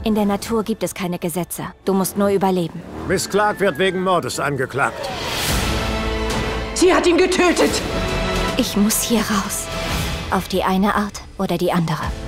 In der Natur gibt es keine Gesetze. Du musst nur überleben. Miss Clark wird wegen Mordes angeklagt. Sie hat ihn getötet! Ich muss hier raus. Auf die eine Art oder die andere.